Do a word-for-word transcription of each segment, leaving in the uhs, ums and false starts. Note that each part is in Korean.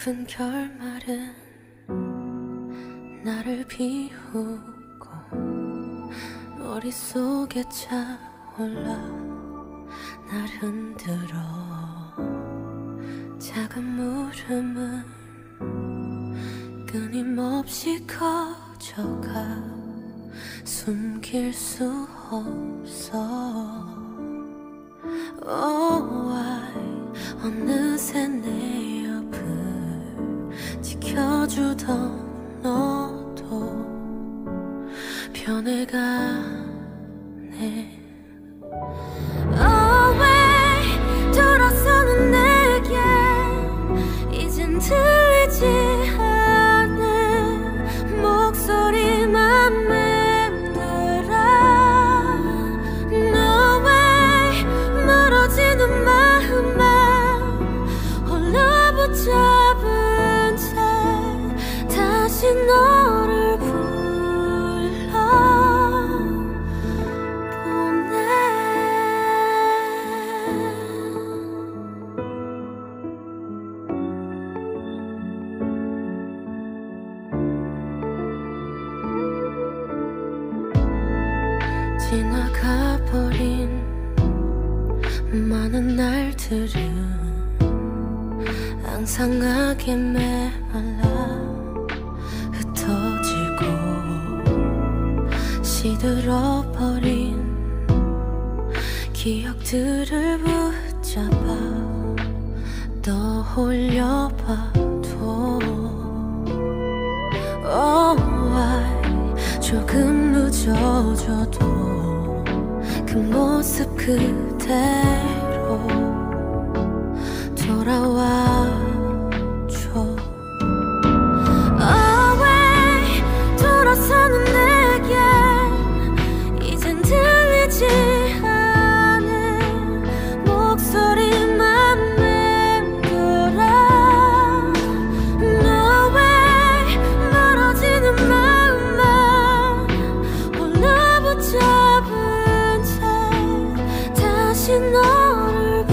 슬픈 결말은 나를 비우고 머릿속에 차올라 날 흔들어. 작은 물음은 끊임없이 커져가 숨길 수 없어. Oh why 어느새 내 옆을 지켜주던 너도 변해가네. Oh why 돌아서는 내게 이젠 들리지 않는 목소리만 맴돌아. No way 멀어지는 마음에 홀로 붙잡은 채 다시 너를 불러보내. 지나가버린 많은 날들은 앙상하게 메말라 흩어지고 시들어버린 기억들을 붙잡아 떠올려봐도 Oh why 조금 늦어져도 그 모습 그대로 돌아와줘. Oh why 돌아서는 내게 이젠 들리지 않은 목소리만 맴돌아. No way 멀어지는 마음에 홀로 붙잡은 채 다시 너를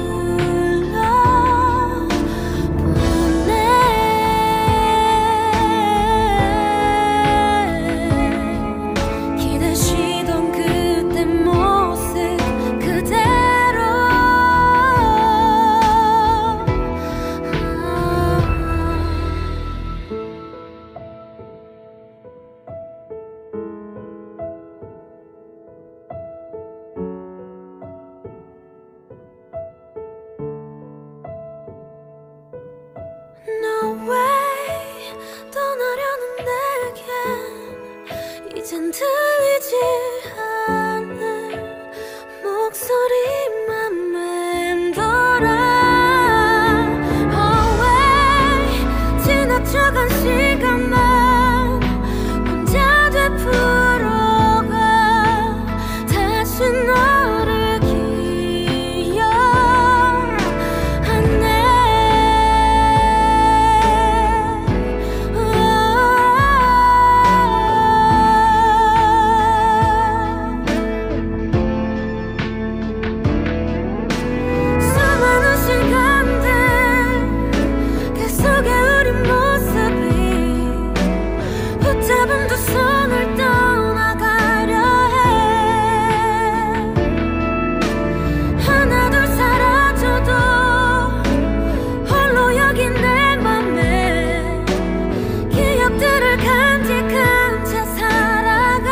No way 떠나려는 내겐 이젠 들리지 않는 목소리만 맴돌아. Oh way 지나쳐간 시간만 혼자 되풀어가 다시 너를 잡은 두 손을 떠나가려 해. 하나 둘 사라져도 홀로 여긴 내 맘에 기억들을 간직한 채 살아가.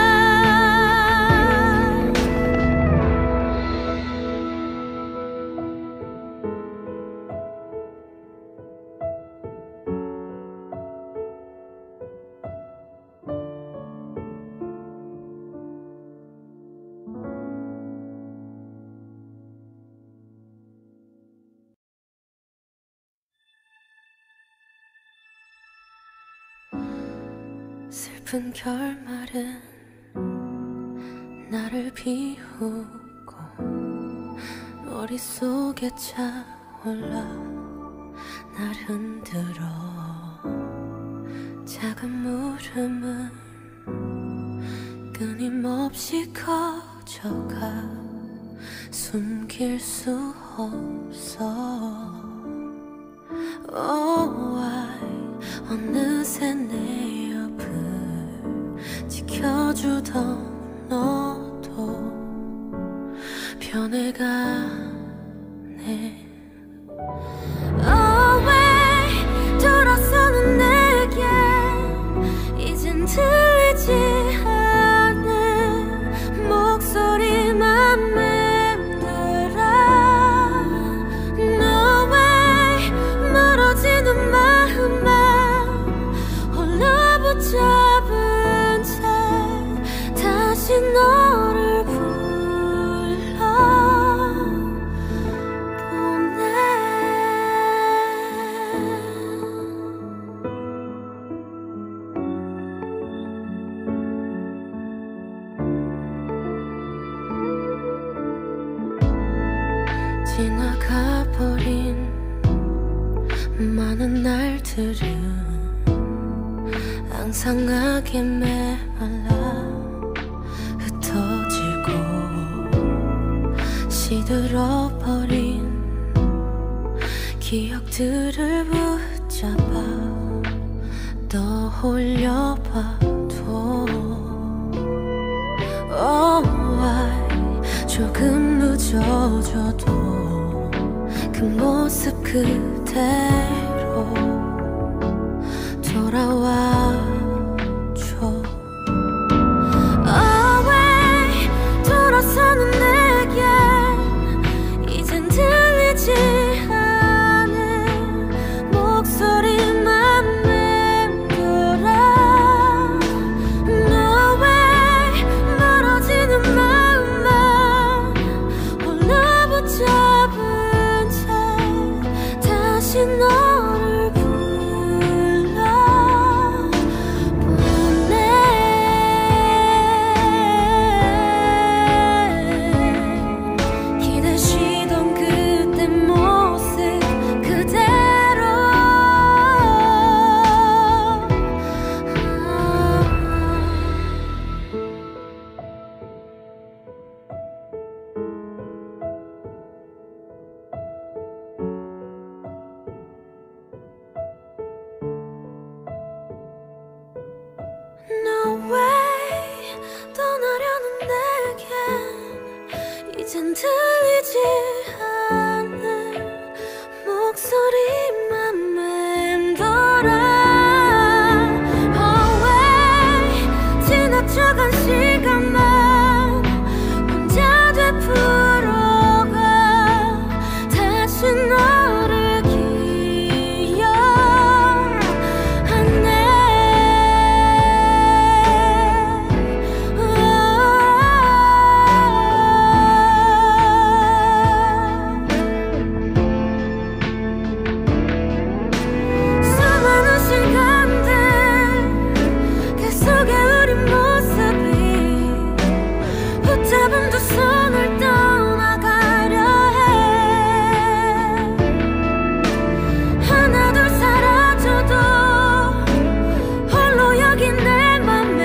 슬픈 결말은 나를 비우고 머릿속에 차올라 날 흔들어. 작은 물음은 끊임없이 커져가 숨길 수 없어. Oh why 어느새 내 옆을 지켜주던 너도 변해가네. Oh 왜 돌아서는 내게 이젠 들리지 않는 목소리만 맴돌아. 너 왜 멀어지는 마음에 홀로 붙잡은 채 다시 너를 지나가버린 많은 날들은 앙상하게 메말라 흩어지고 시들어버린 기억들을 붙잡아 떠올려봐도 Oh why 조금 늦어져도 그 모습 그대로 돌아와줘. Oh 왜 돌아서는 내게 이젠 들리지 않은 목소리만 맴돌아. 너 왜 멀어지는 마음에 홀로 붙잡은 채 다시 너를 불러보내. 기대시던 그때 모습 그대로. No way 떠나려는 내겐 이젠 들리지 않는 목소리만 맴돌아. Oh way 지나쳐간 시간만 혼자 되풀어가 다시 너를 기억하네. 수많은 시간들 그 속에 우리 모습이 붙잡은 두 손을 떠나가려 해. 하나둘 사라져도 홀로 여긴 내 맘에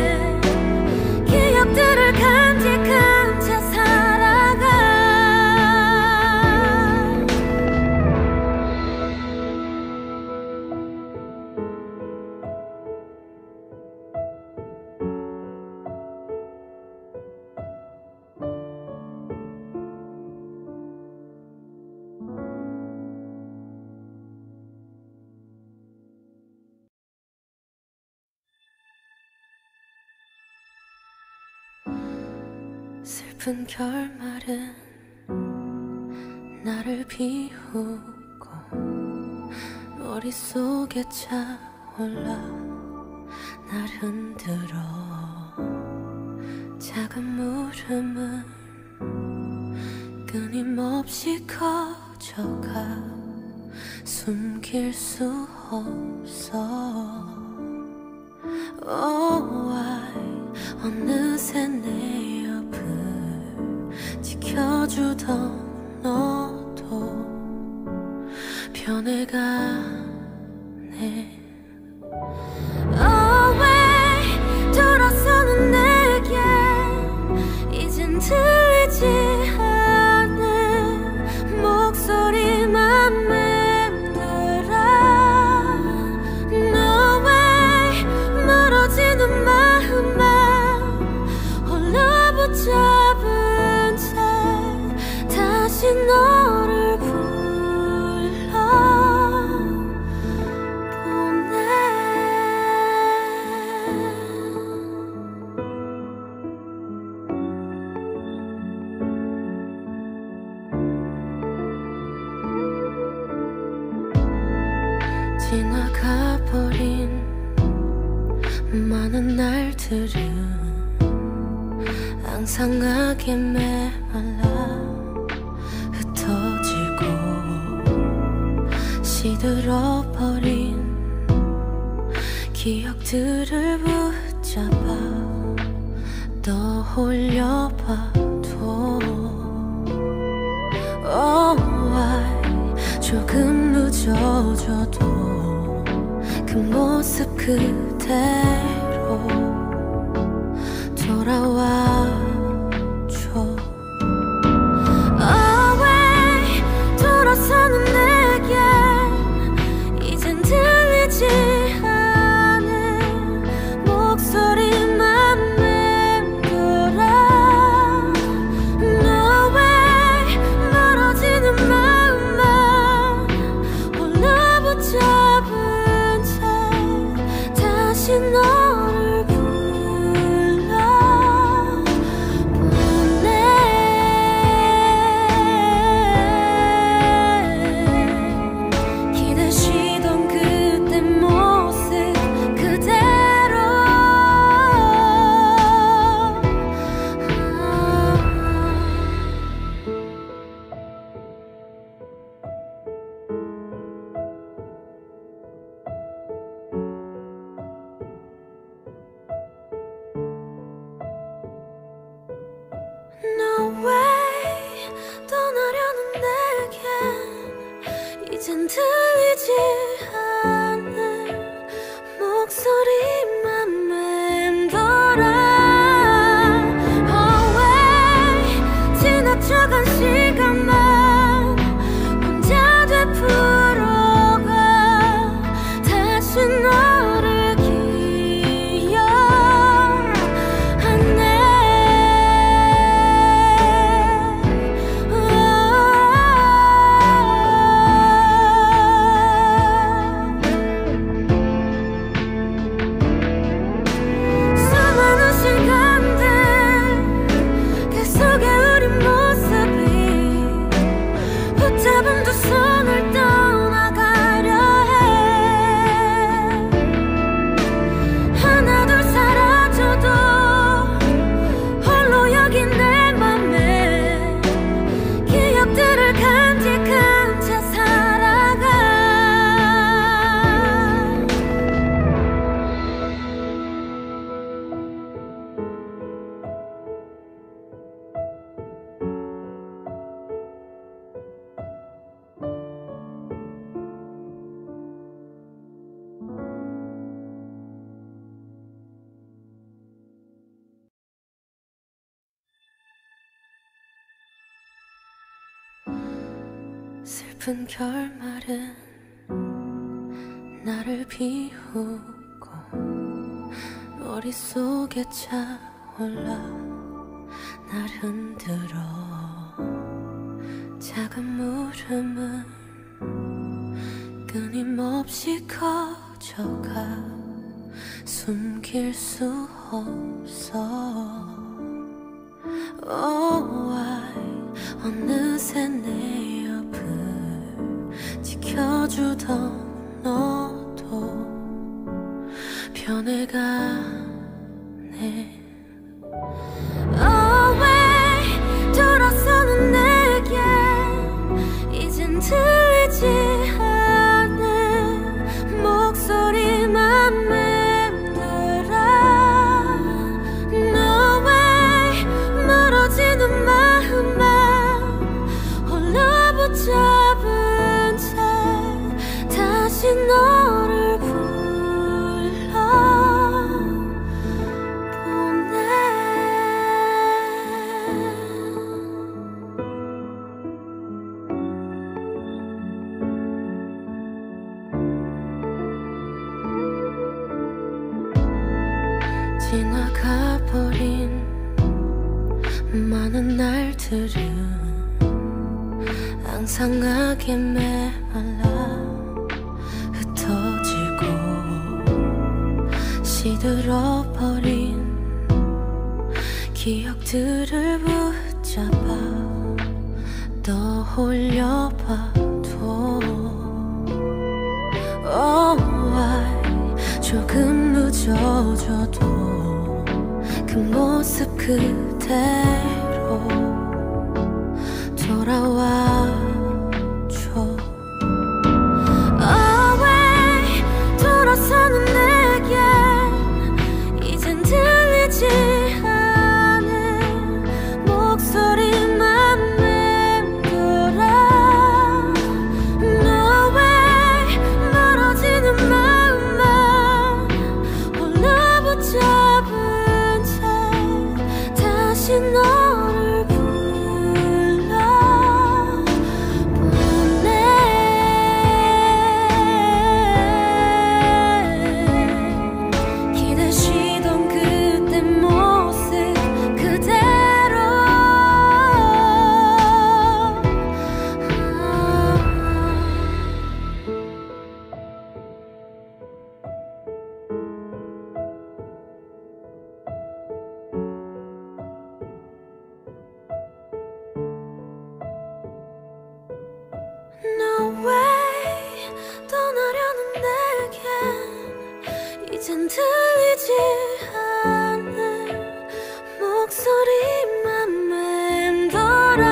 기억들을 간직한 채 살아가. 슬픈 결말은 나를 비우고 머릿속에 차올라 날 흔들어. 작은 물음은 끊임없이 커져가 숨길 수 없어. Oh why 어느새 내 옆을 지켜주던 너도 변해가네. Oh 왜 돌아서는 내게 이젠 들리지 않는 목소리만 맴돌아. 지나가버린 많은 날들은 앙상하게 메말라 흩어지고 시들어버린 기억들을 붙잡아 떠올려봐도 Oh why 조금 늦어져도 그 모습 그대로 돌아와줘. Away 돌아서는 내게 이젠 들리지 않은 목소리만 맴돌아. No way 멀어지는 마음만 홀로 붙잡은 채 다시 너를 No way 떠나려는 내겐 이젠 들리지 않는 목소리만 맴돌아. Away 지나쳐간 시간만 혼자 되풀어가 다시 너를 붙잡은 두 손을 떠나가려 해. 하나 둘 사라져도 홀로 여긴 내 맘에 기억들을 간직한 채 살아가. 슬픈 결말은 나를 비우고 머릿속에 차올라 날 흔들어. 작은 물음은 끊임없이 커져가 숨길 수 없어. Oh why 어느새 내 옆을 지켜주던 너도 변해가네. Away 돌아서는 내게 이젠 들리지 않는 목소리만 맴돌아. No way 멀어지는 마음만 홀로 붙잡은 채 다시 너를 불러보내. 지나가버린 많은 날들은 앙상하게 메말라 흩어지고 시들어버린 기억들을 붙잡아 떠올려봐도 Oh 조금 늦어져도 그 모습 그대로 돌아와줘. Away 돌아서는 내겐 이젠 들리지 않은 목소리만 맴돌아. No way 멀어지는 마음만 홀로 붙잡은 채 다시 너를 불러보내. 기대시던 그때 모습 그대로. No way 떠나려는 내겐 이젠 들리지 않는 목소리만 맴돌아.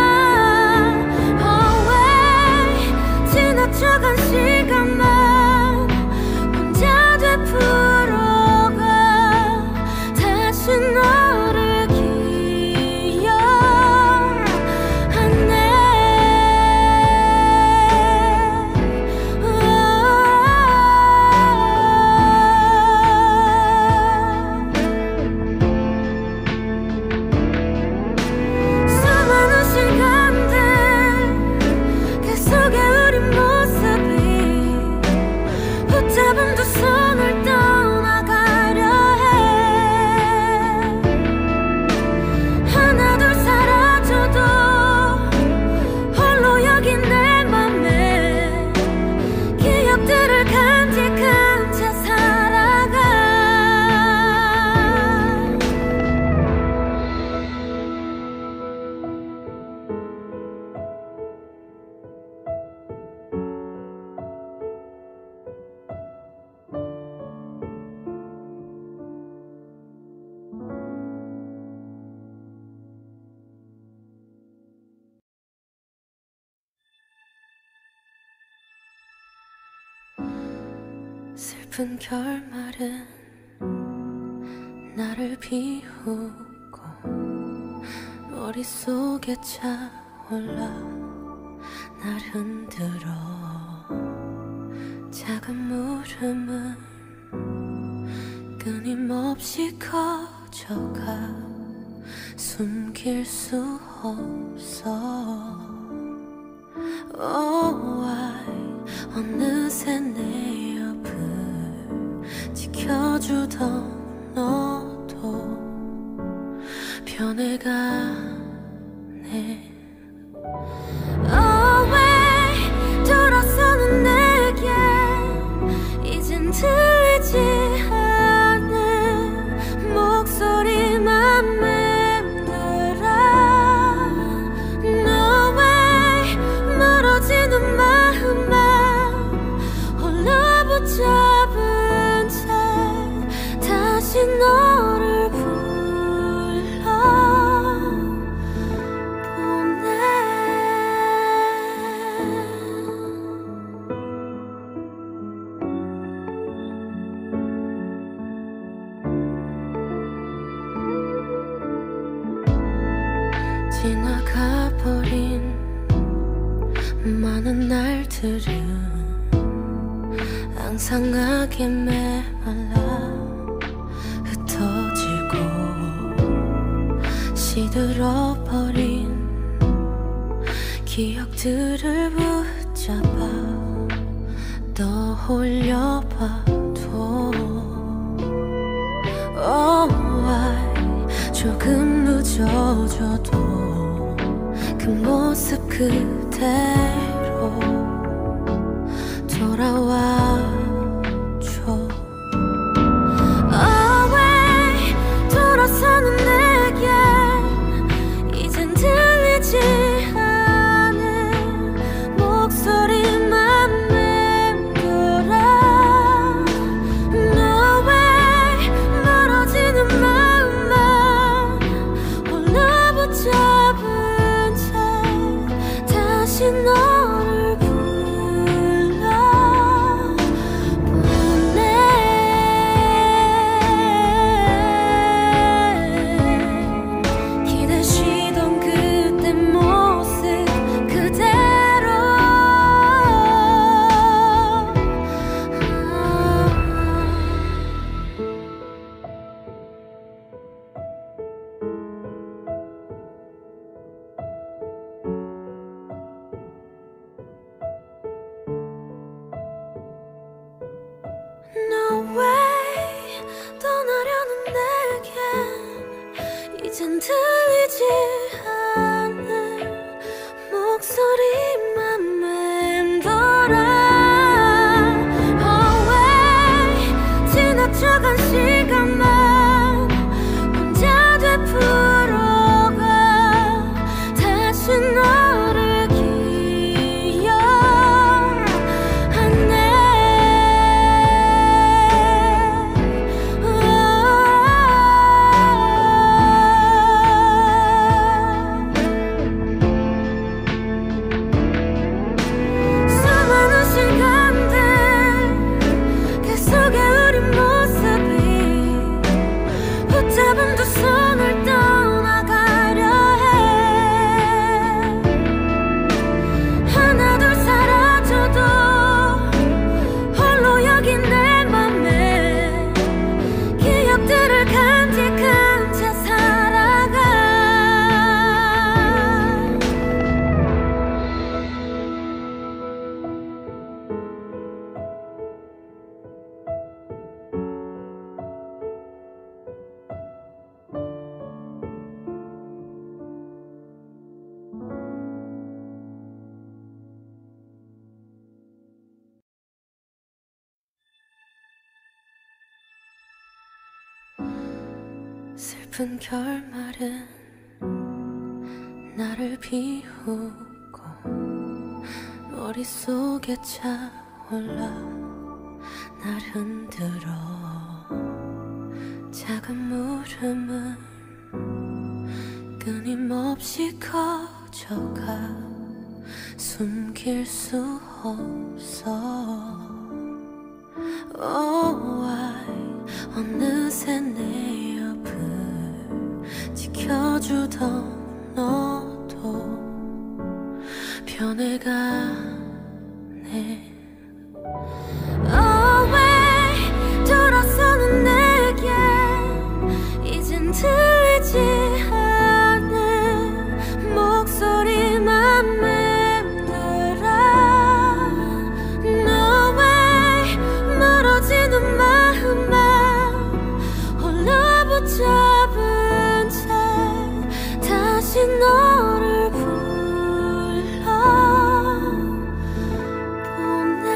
Away 지나쳐간 시간만 혼자 되풀어가 다시 너를 기억하네. 수많은 시간들 그 속에 우리 모습이 붙잡은 두 손을 떠나가려 해. 하나 둘 사라져도 홀로 여긴 내 맘에 기억들을 간직한 채 살아가. 슬픈 결말은 나를 비우고 머릿속에 차올라 날 흔들어. 작은 물음은 끊임없이 커져가 숨길 수 없어. Oh why 어느새 내 옆을 지켜주던 너도 변해가네. Away 돌아서는 내겐 이젠 들리지 않는 목소리만 맴돌아. No way 멀어지는 마음만 홀로 붙잡은 채 다시 너를 불러보내. 지나가버린 많은 날들은 앙상하게 메말라 흩어지고 시들어버린 기억들을 붙잡아 떠올려봐도 Oh why 조금 늦어져도 그 모습 그대로 돌아와줘. Away 돌아서는 내겐 이젠 들리지 않은 목소리만 맴돌아. No 다시 너를 불러보내. 기대시던 그때 모습 그대로. No way 떠나려는 내겐 이젠 들리지 않는 목소리만 맴돌아. Oh way 지나쳐간 시간만 혼자 되풀어가 다시 너를 붙잡은 두 손을 떠나가려 해. 하나 둘 사라져도 홀로 여긴 내 맘에 기억들을 간직한 채 살아가. 슬픈 결말은 나를 비우고 머릿속에 차올라 날 흔들어. 작은 물음은 끊임없이 커져가 숨길 수 없어. Oh why 어느새 내 옆을 지켜주던 너도 변해가네. Oh way 돌아서는 내게 이젠 들리지 않는 목소리만 맴돌아. No way 멀어지는 마음만 홀로 붙잡은 채 다시 너를 불러보내.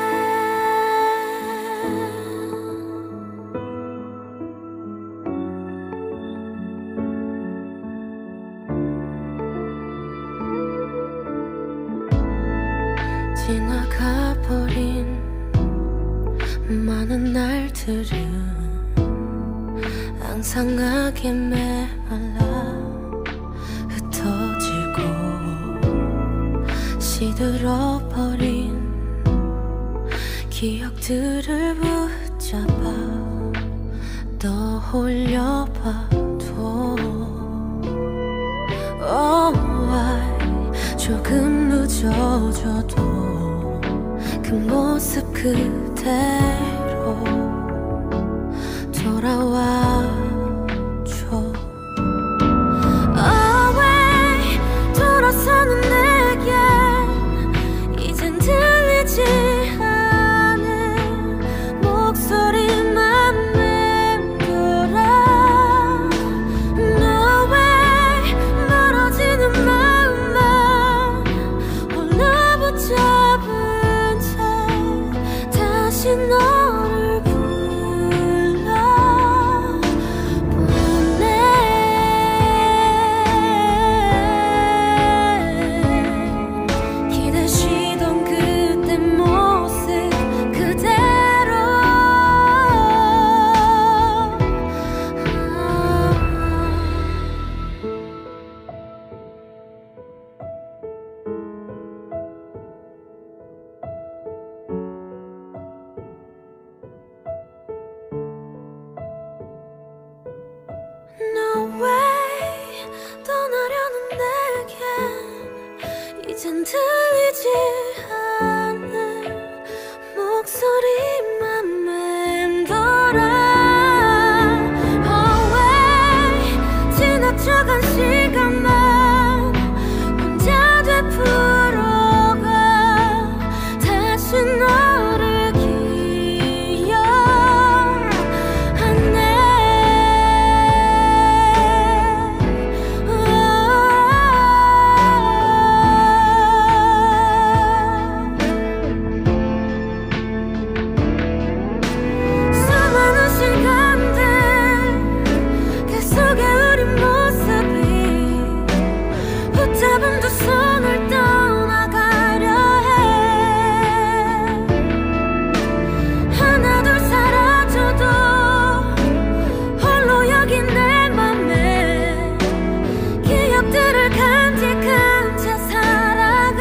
지나가버린 많은 날들은 앙상하게 메말라 흩어지고 시들어버린 기억들을 붙잡아 떠올려봐도 Oh why 조금 늦어져도 그 모습 그대로 돌아와줘. Oh way 돌아서는 내게 이젠 들리지 않은 목소리만 맴돌아. No way 멀어지는 마음만 홀로 붙잡은 채 다시 너를 불러보내. 이젠 들리지 않는 목소리만 맴돌아. Oh, 왜 지나쳐간 시간만 혼자 되풀어가 다시 너를 기억하네. 수많은 시간들 그 속에 우리 모습이 붙잡은 두 손을 떠나가려 해. 하나 둘 사라져도 홀로 여긴 내 맘에 기억들을 간직한 채 살아가.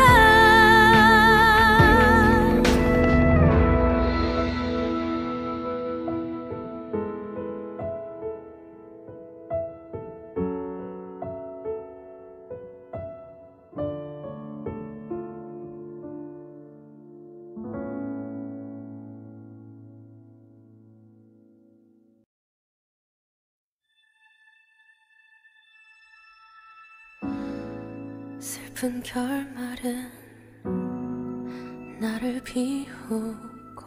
슬픈 결말은 나를 비우고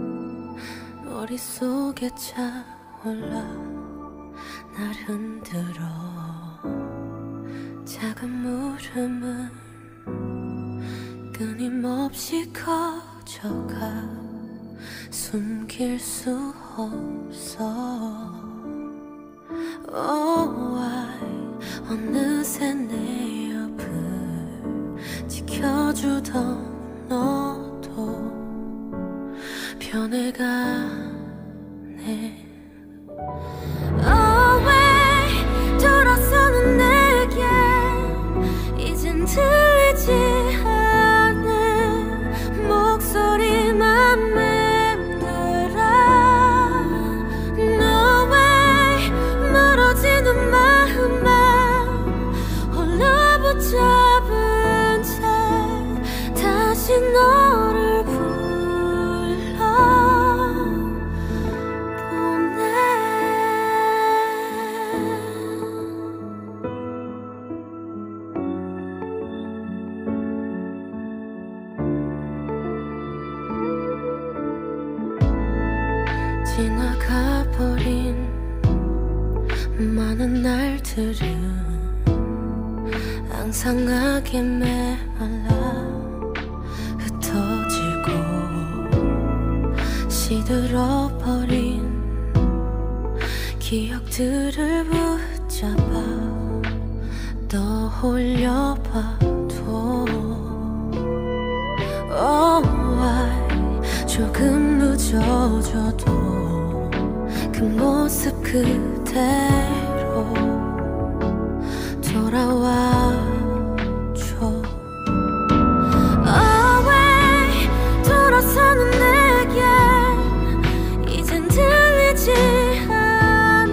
머릿속에 차올라 날 흔들어. 작은 물음은 끊임없이 커져가 숨길 수 없어. Oh, why 어느새 내 옆을 지켜주던 너도 변해가네. Oh, 왜 돌아서는 내게 이젠 들리지 않는 목소리만 맴돌아. No way 멀어지는 마음만 홀로 붙잡은 채 다시 너를 불러보네. 지나가버린 많은 날들은 앙상하게 메말라 흩어지고 시들어버린 기억들을 붙잡아 떠올려봐도 Oh, why 조금 늦어져도 그 모습 그대로 돌아와줘. Oh, 왜 돌아서는 내게 이젠 들리지 않는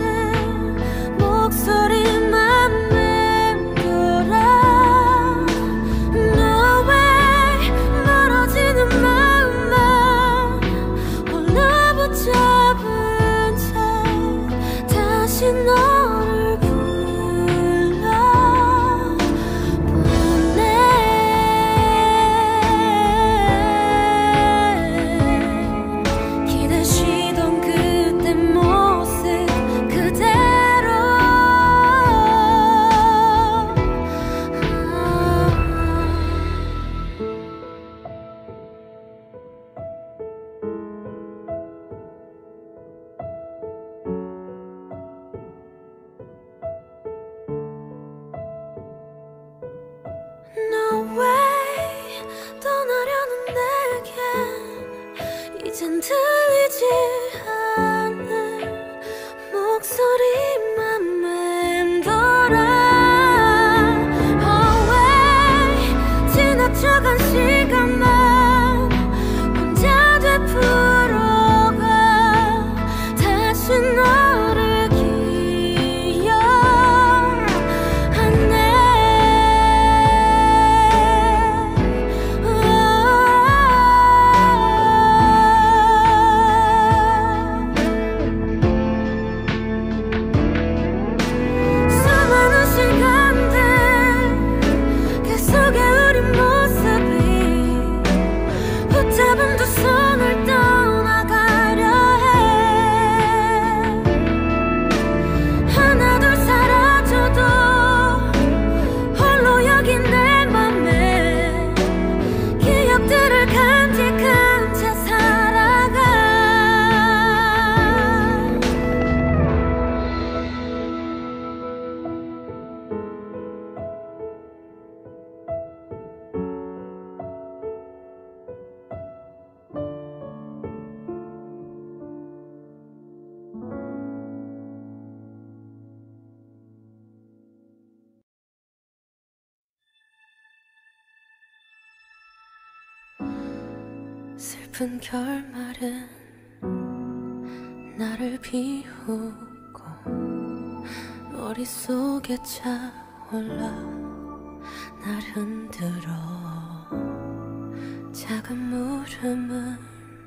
목소리만 맴돌아. No way 멀어지는 마음만 홀로 붙잡은 채 다시 너를 불러보네. 기대시던 그때 모습 그대로. No way 떠나려는 내겐 이젠 들리지 않는 목소리만 맴돌아. Oh, 왜 지나쳐간 시간만 혼자 되풀어가 다시 너를 기억하네. 슬픈 결말은 나를 비우고 머릿속에 차올라 날 흔들어. 작은 물음은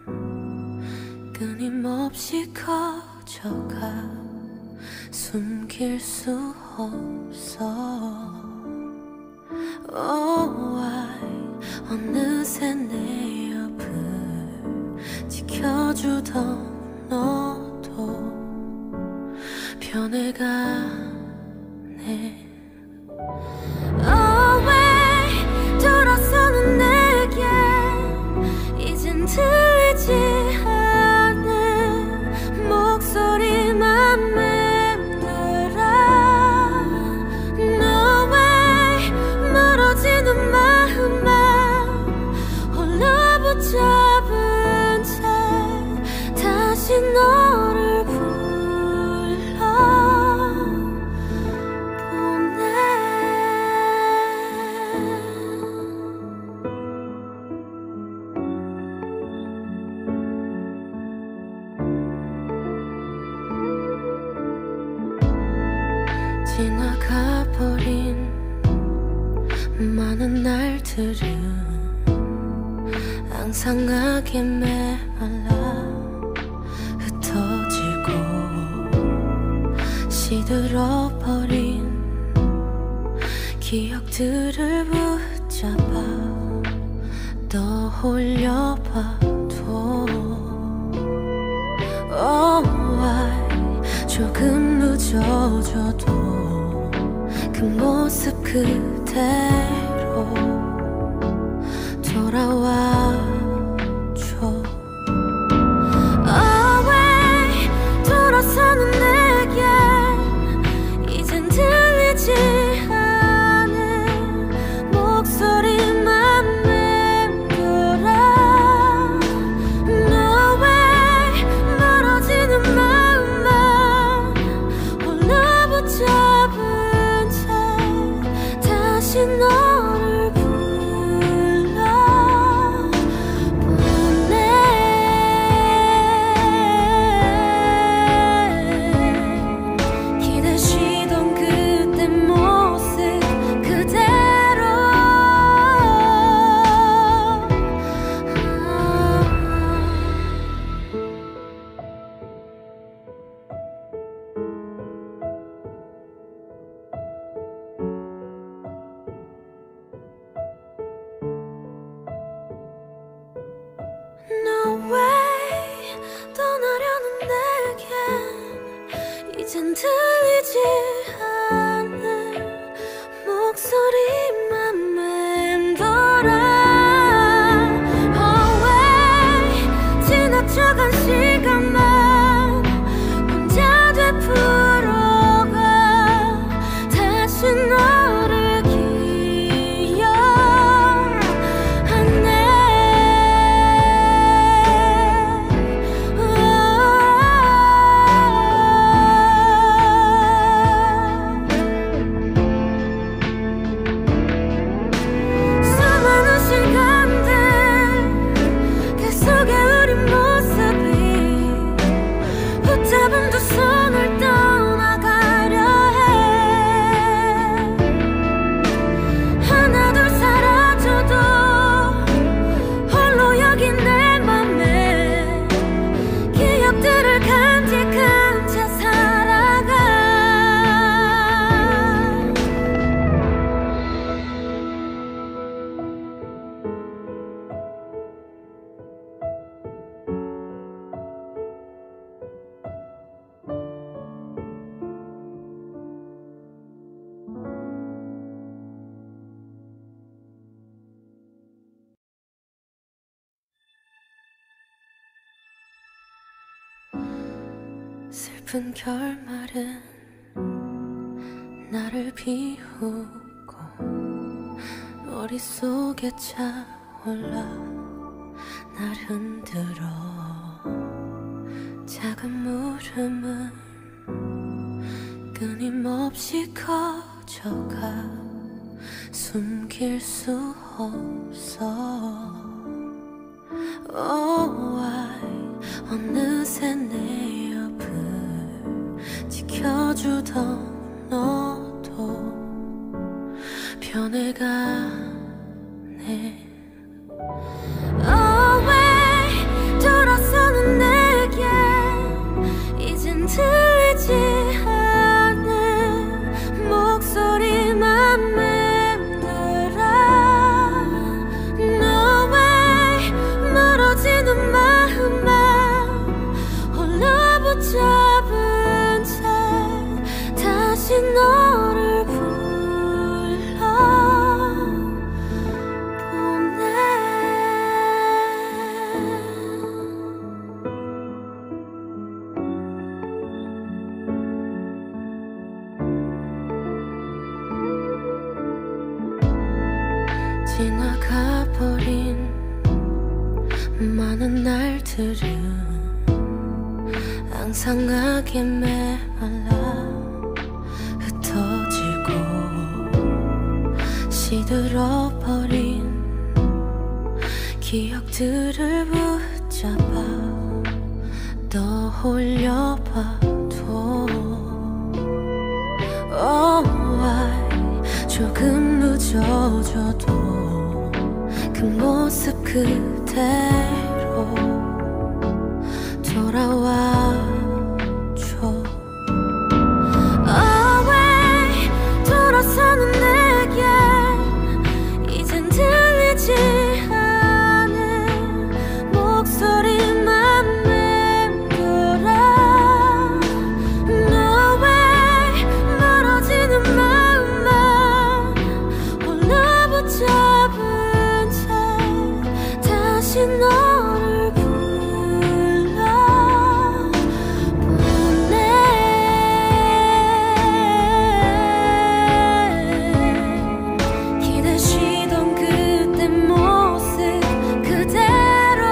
끊임없이 커져가 숨길 수 없어. Oh why 어느새 내 옆을 지켜주던 너도 변해가네. Oh why 돌아서는 내게 이젠 들리지 않는 목소리만 맴돌아. No way 멀어지는 마음만 홀로 붙잡은 채 다시 너를 불러보내. 지나가버린 많은 날들은 앙상하게 메말라 흩어지고 시들어버린 기억들을 붙잡아 떠올려봐도 Oh why 조금 늦어져도 그 모습 그대로 돌아와줘. Oh why 돌아서는 내게 이젠 들리지 않은 목소리만 맴돌아. No way 멀어지는 마음만 홀로 붙잡은 채 다시 너를 불러보내. 기대시던 그때 모습 그대로. No way 떠나려는 내겐 이젠 들리지 않는 목소리만 맴돌아. Oh way 지나쳐간 시간만 혼자 되풀어가 다시 너를 기억하네. 수많은 시간들 그 속에 우리 모습이 붙잡은 두 손을 떠나가려 해. 하나 둘 사라져도 홀로 여긴 내 맘에 기억들을 간직한 채 살아가. 슬픈 결말은 나를 비우고 머릿속에 차올라 날 흔들어. 작은 물음은 끊임없이 커져가 숨길 수 없어. Oh why 어느새 내 옆을 지켜주던 너도 변해가네. Oh 왜 돌아서는 내게 이젠 들리지 않는 목소리만 맴돌아. No way 멀어지는 마음만 홀로 붙잡은 채 다시 너를 지나가버린 많은 날들은 앙상하게 메말라 흩어지고 시들어버린 기억들을 붙잡아 떠올려봐도 Oh why 조금 늦어져도 그 모습 그대로 돌아와줘. Oh 왜 돌아서는 내게 이젠 들리지 않은 목소리만 맴돌아. No way 멀어지는 마음만 홀로 붙잡은 다시 너를 불러보내. 기대시던 그때 모습 그대로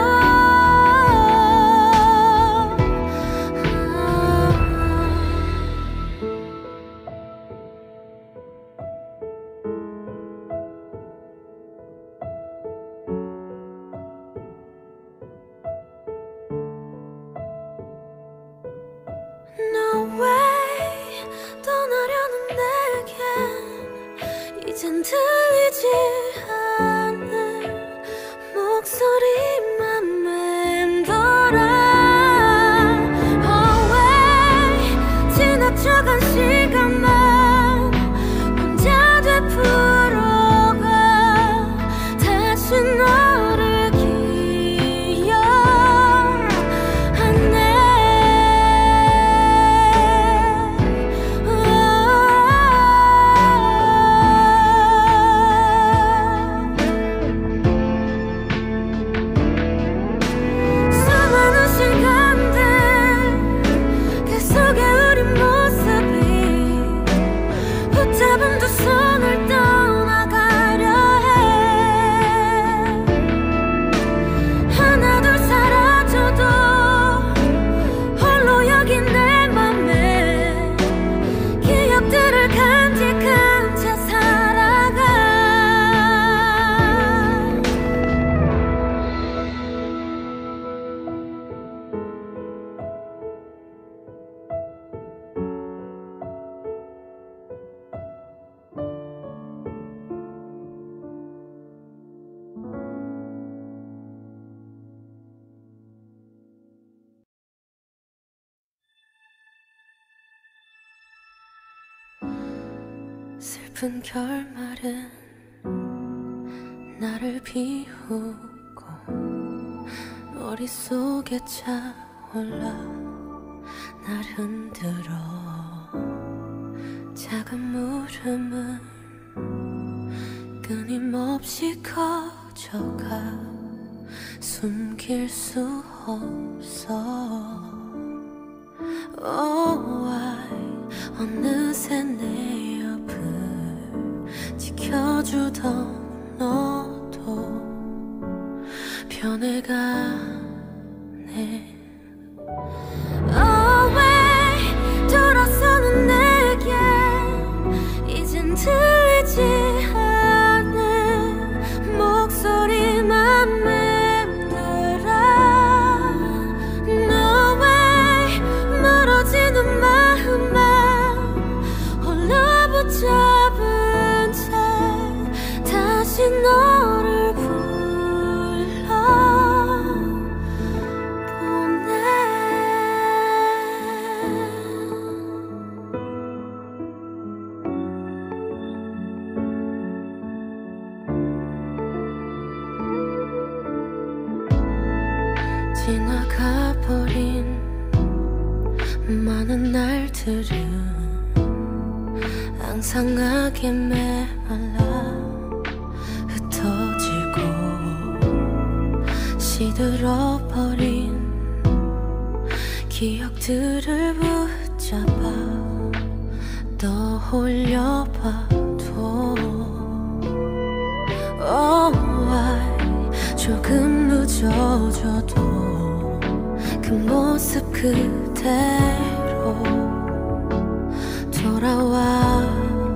No way 떠나려는 내겐 이젠 들리지 않는 목소리만 맴돌아. Oh way 지나쳐간 시간만 혼자 되풀어가 다시 너를 붙잡은 두 손을 떠나가려 해. 하나 둘 사라져도 홀로 여긴 내 맘에 기억들을 간직한 채 살아가. 슬픈 결말은 나를 비우고 머릿속에 차올라 날 흔들어. 작은 물음은 끊임없이 커져가 숨길 수 없어. Oh why 어느새 내 옆을 지켜주던 너도 변해가네. Oh 왜 돌아서는 내게 이젠 들리지 않는 목소리만 맴돌아. 지나가버린 많은 날들은 앙상하게 메말라 흩어지고 시들어버린 기억들을 붙잡아 떠올려봐도 Oh I 조금 늦어져도 그 모습 그대로 돌아와줘.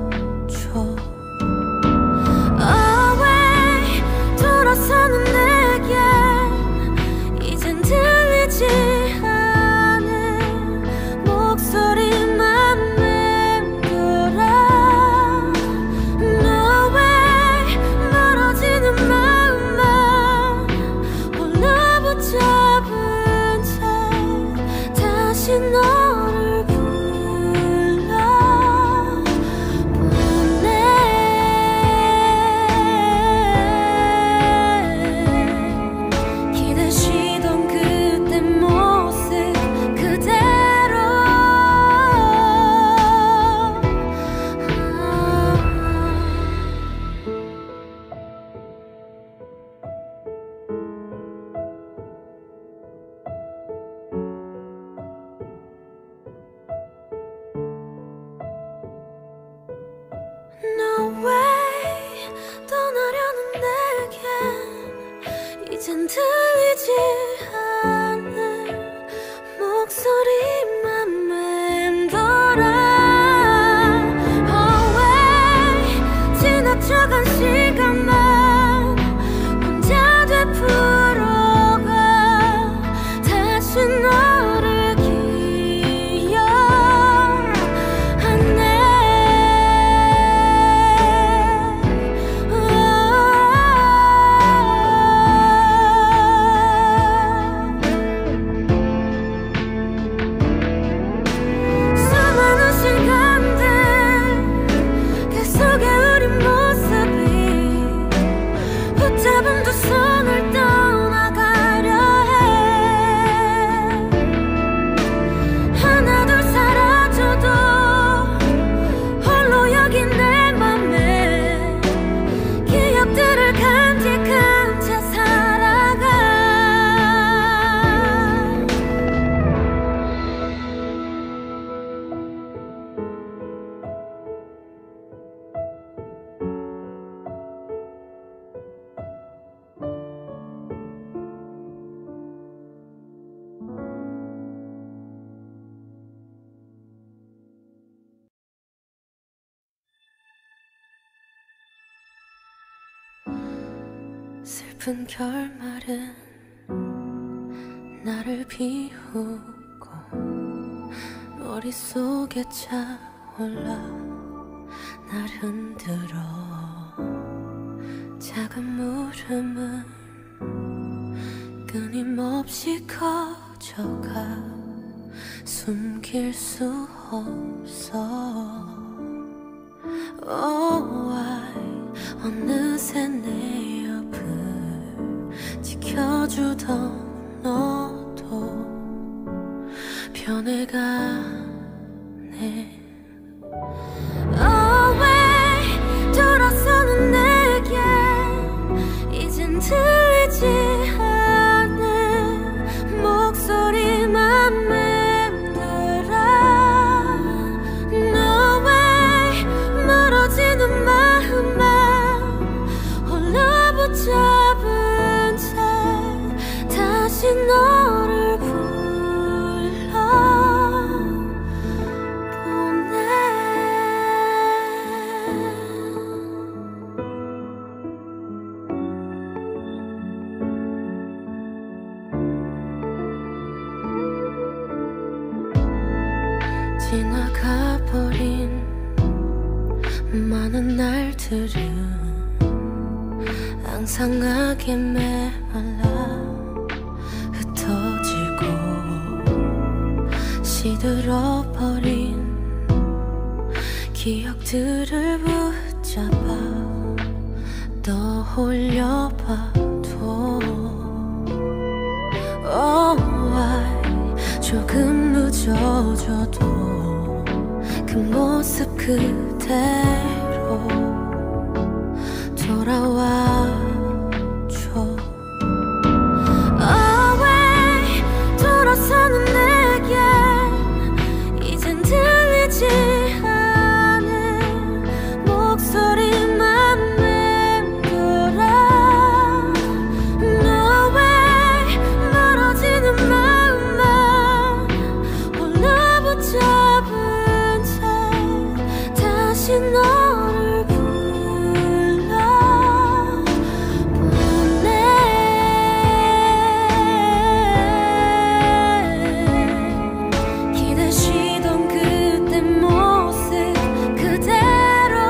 Away 돌아서는 내게 이젠 들리지 않은 목소리만 맴돌아. No way 멀어지는 마음만 홀로 붙잡은 채 다시 너를 이젠 들리지 않는 목소리만 맴돌아. Away 지나쳐간 시간만 혼자 되풀어가 다시 너를 기억하네. 붙잡은 두 손을 떠나가려 해. 하나 둘 사라져도 홀로 여긴 내 맘에 기억들을 간직한 채 살아가. 슬픈 결말은 나를 비우고 머릿속에 차올라 날 흔들어. 작은 물음은 끊임없이 커져가 숨길 수 없어. Oh I 어느새 내 옆을 지켜주던 너도 변해가네. Away 돌아서는 내게 이젠 들리지 않는 목소리만 맴돌아. No way 멀어지는 마음만 홀로 붙잡은 채 다시 너를 불러보내. 지나가버린 많은 날들은 앙상하게 메말라 흩어지고 시들어버린 기억들을 붙잡아 떠올려봐도 Oh 조금 늦어져도 그 모습 그대로 돌아와줘. Away 돌아서는 내게 이젠 들리지 않은 목소리만 맴돌아. No way 멀어지는 마음만 홀로 붙잡은 채 다시 너를 불러보내. 기대시던 그때 모습 그대로.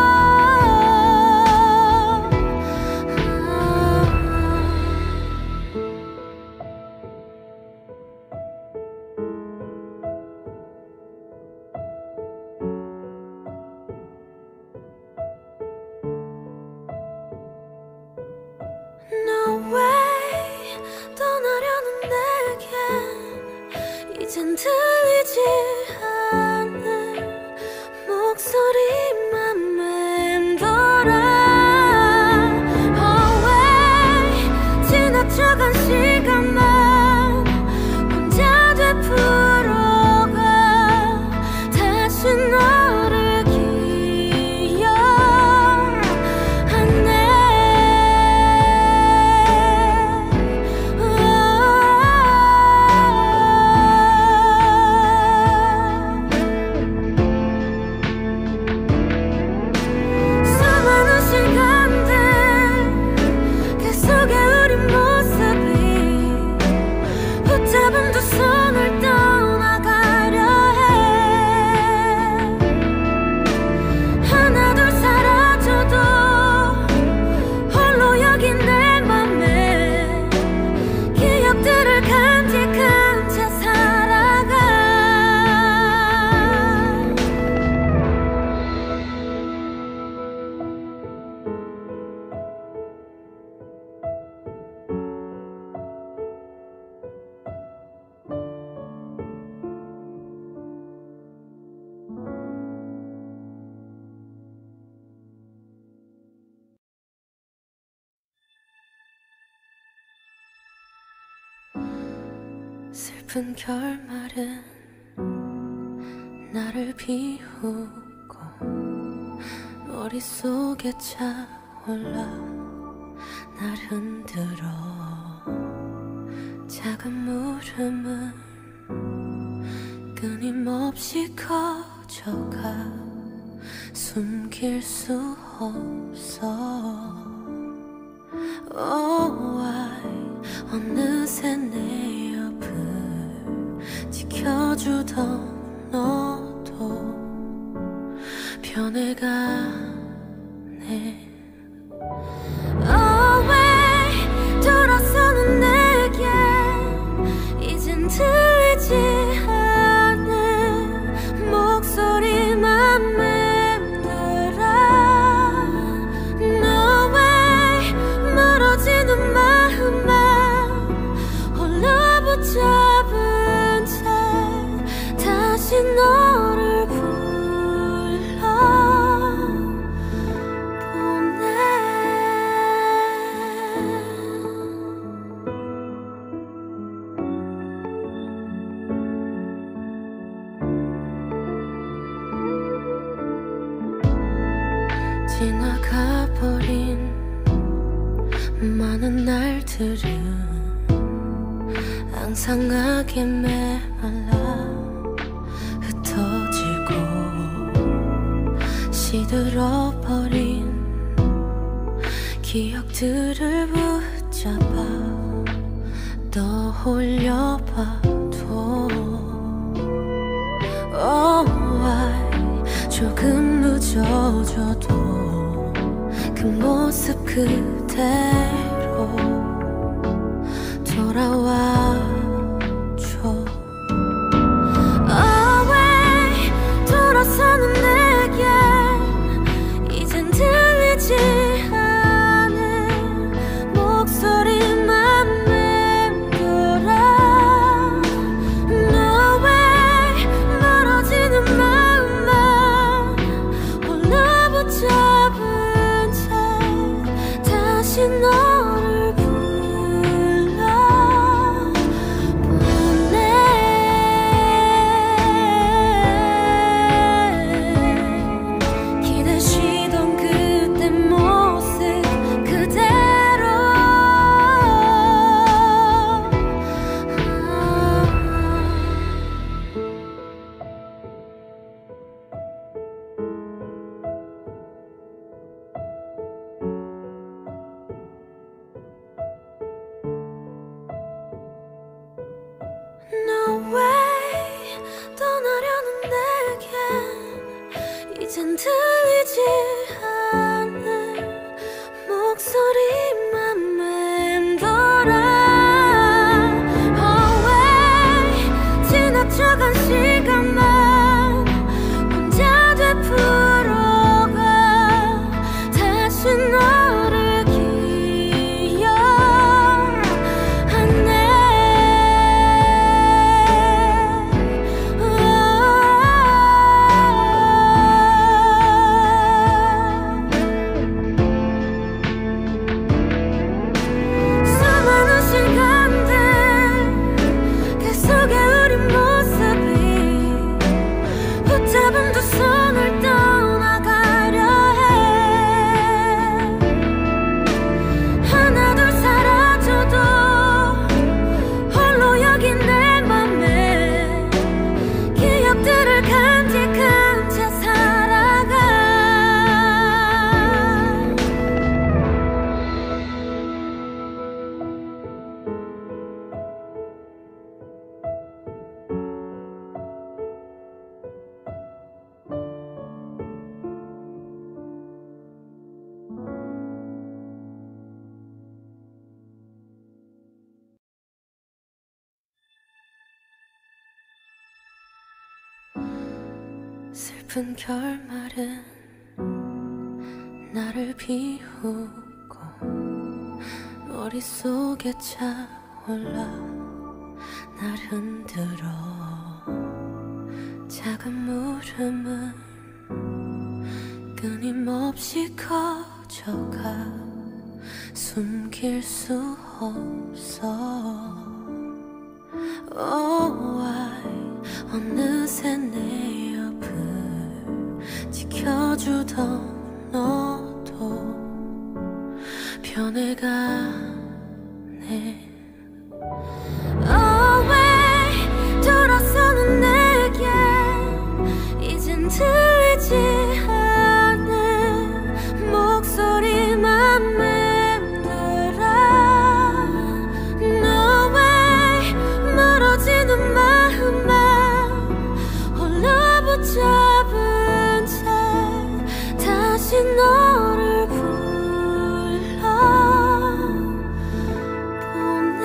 No way 떠나려는 내겐 이젠 들리지 않는 목소리만 맴돌아. Away 지나쳐간 시간만 혼자 되풀어가 다시 너를 기억하네. 수많은 시간들 그 속에 우리 모습이 붙잡은 두 손을 떠나가려 해. 하나 둘 사라져도 홀로 여긴 내 맘에 기억들을 간직한 채 살아가. 슬픈 결말은 나를 비우고 머릿속에 차올라 날 흔들어. 작은 물음은 끊임없이 커져가 숨길 수 없어. Oh, I 어느새 내 옆을 지켜주던 너도 변해가네. Away 돌아서는 내게 이젠 들리지 않은 목소리만 맴돌아. No way 멀어지는 마음만 홀로 붙잡은 채 다시 너를 불러보내. 지나가버린 많은 날들은 앙상하게 메말라 흩어지고 시들어버린 기억들을 붙잡아 떠올려봐도 Oh, I 조금 늦어져도 그 모습 그대로 돌아와줘. Away 돌아서는 내게 이젠 들리지 않은 목소리만 맴돌아. No 이젠 들리지 않는 목소리만 맴돌아. 지나쳐간 시간만 혼자 되풀어가 다시 너를 기억하네. 수많은 시간들 그 속에 붙잡은 두 손을 떠나가려 해. 하나 둘 사라져도 홀로 여기 내 맘에 기억들을 간직한 채 살아가. 슬픈 결말은 나를 비우고 머릿속에 차올라 날 흔들어. 작은 물음은 끊임없이 커져가 숨길 수 없어. Oh, I 어느새 내 옆을 지켜주던 너도 변해가네. Oh, 왜 돌아서는 내게 이젠 들리지 않는 목소리만 맴돌아. 너 왜 멀어지는 마음만 홀로 붙잡은 채 다시 너를 불러보내.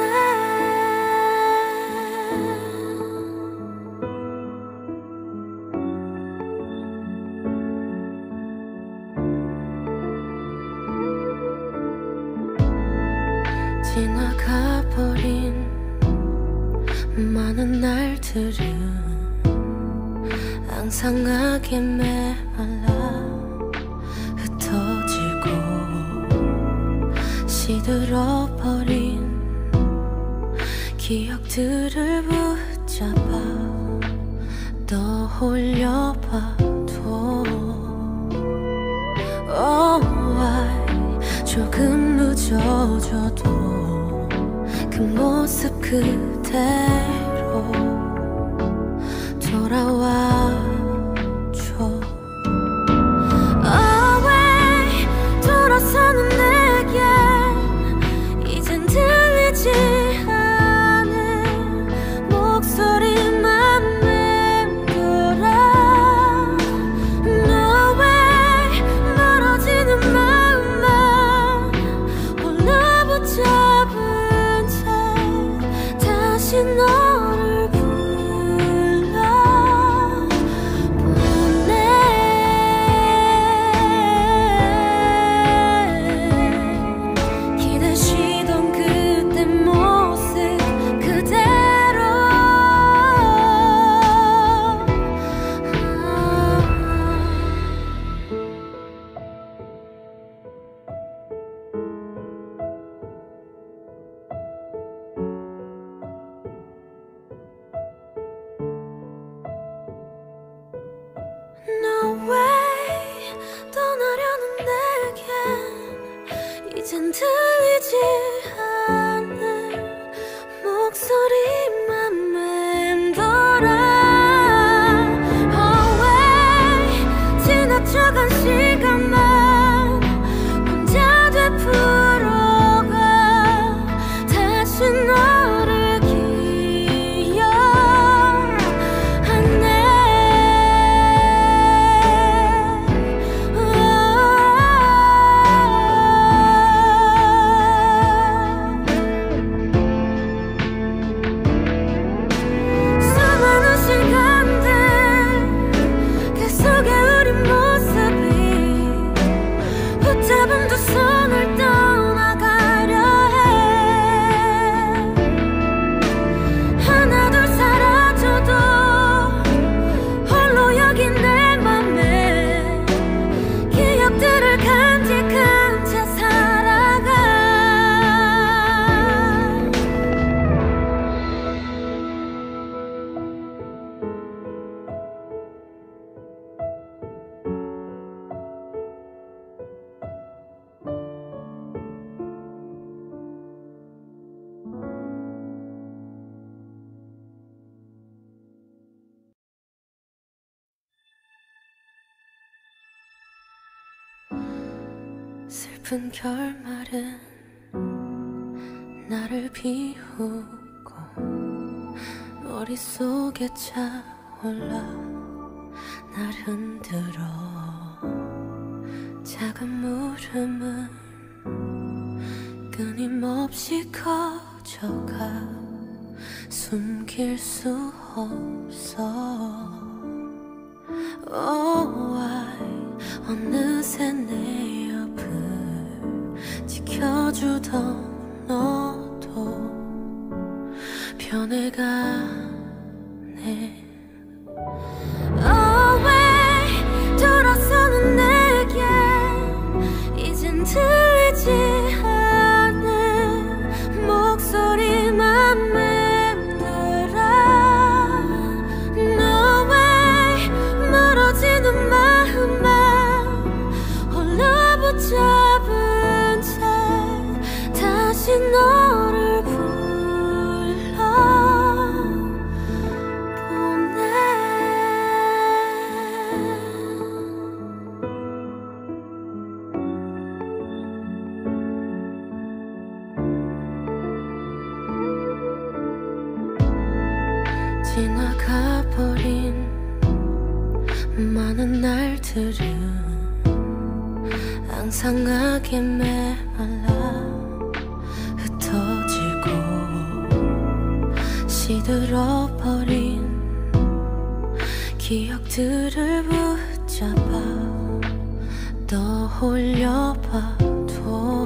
지나가버린 많은 날들은 앙상하게 메말라 흩어지고 시들어버린 기억들을 붙잡아 떠올려봐도 Oh, I 조금 늦어져도 그 모습 그대로 돌아와줘. Oh, 왜 돌아서는 내게 이젠 들리지 않은 목소리만 맴돌아. 너 왜 멀어지는 마음만 홀로 붙잡은 채 다시 너를 이젠 들리지 않는 목소리만 맴돌아. Oh, 왜 지나쳐간 시간만 혼자 되풀어가 다시 너를 기억하네. 아픈 결말은 나를 비우고 머릿속에 차올라 날 흔들어. 작은 물음은 끊임없이 커져가 숨길 수 없어. Oh, I 어느새 내 옆을 지켜주던 너도 변해가네. Oh, 왜 돌아서는 내게 이젠 들리지 않는 목소리만 맴돌아. 너 왜 멀어지는 마음만 홀로 붙잡은 채 다시 너를 지나가버린 많은 날들은 앙상하게 메말라 흩어지고 시들어버린 기억들을 붙잡아 떠올려봐도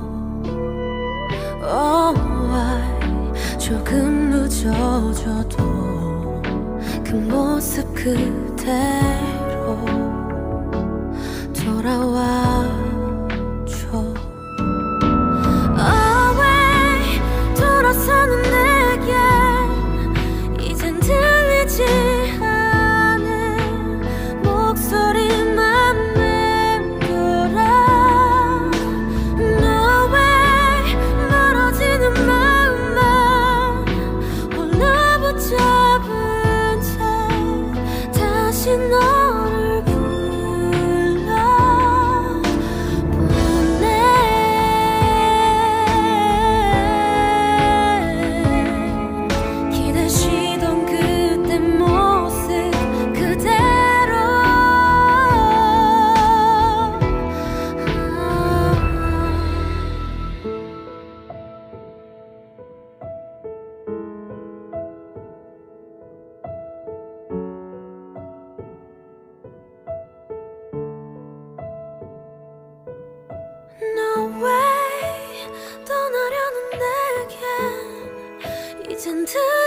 Oh, I 조금 늦어져도 그 모습 그대로 돌아와줘. Oh, 왜 돌아서는 내게 이젠 들리지 않은 목소리만 맴돌아. 너 왜 멀어지는 마음만 홀로 붙잡은 채 다시 너를 불러보내. 기대시던 그때 모습 그대로. 너 왜 떠나려는 내겐 이젠 들